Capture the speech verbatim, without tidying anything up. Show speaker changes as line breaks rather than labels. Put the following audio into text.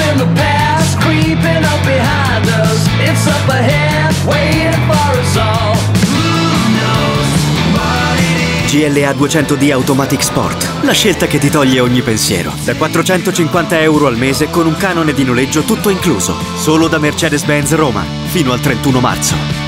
in the past, creeping up behind us. It's up ahead, waiting for us all. Who knows what it is?
G L A duecento D Automatic Sport, la scelta che ti toglie ogni pensiero. Da quattrocentocinquanta euro al mese con un canone di noleggio tutto incluso. Solo da Mercedes-Benz Roma, fino al trentuno marzo.